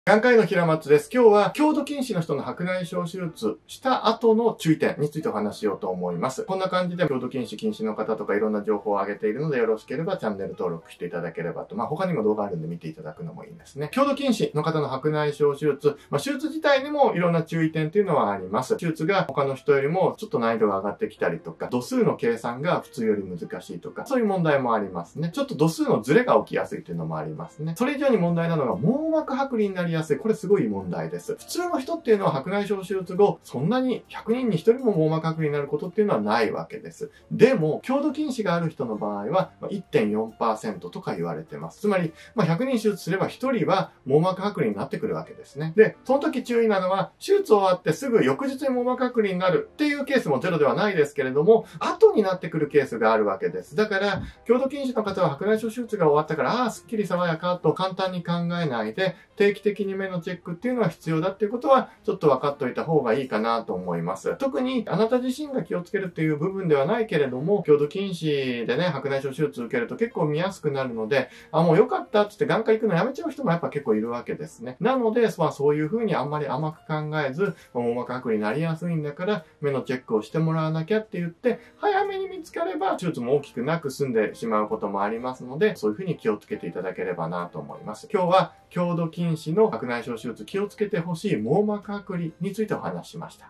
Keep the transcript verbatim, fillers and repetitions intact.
眼科医の平松です。今日は強度近視の人の白内障手術した後の注意点についてお話ししようと思います。こんな感じで強度近視近視の方とかいろんな情報を上げているので、よろしければチャンネル登録していただければと。まあ他にも動画あるんで見ていただくのもいいですね。強度近視の方の白内障手術、まあ手術自体にもいろんな注意点というのはあります。手術が他の人よりもちょっと難易度が上がってきたりとか、度数の計算が普通より難しいとか、そういう問題もありますね。ちょっと度数のズレが起きやすいというのもありますね。それ以上に問題なのが網膜剥離になりやすい。これすごい問題です。普通の人っていうのは白内障手術後、そんなにひゃくにんにひとりも網膜剥離になることっていうのはないわけです。でも、強度近視がある人の場合は いってんよんパーセント とか言われてます。つまり、まあ、ひゃくにん手術すればひとりは網膜剥離になってくるわけですね。で、その時注意なのは、手術終わってすぐ翌日に網膜剥離になるっていうケースもゼロではないですけれども、後になってくるケースがあるわけです。だから、強度近視の方は白内障手術が終わったから、ああ、すっきり爽やかと簡単に考えないで、定期的に目のチェックっていうのは必要だっていうことは、ちょっと分かっておいた方がいいかなと思います。特に、あなた自身が気をつけるっていう部分ではないけれども、強度近視でね、白内障手術受けると結構見やすくなるので、あ、もう良かったって言って眼科行くのやめちゃう人もやっぱ結構いるわけですね。なので、まあそういう風にあんまり甘く考えず、網膜剥離になりやすいんだから、目のチェックをしてもらわなきゃって言って、早めに見つかれば、手術も大きくなく済んでしまうこともありますので、そういう風に気をつけていただければなと思います。今日は、強度近視の白内障手術気をつけてほしい網膜剥離についてお話ししました。